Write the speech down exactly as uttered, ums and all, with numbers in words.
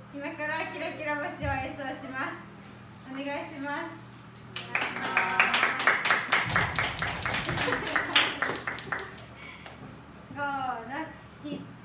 今からキラキラ星を演奏します。お願いします。ご、ろく、なな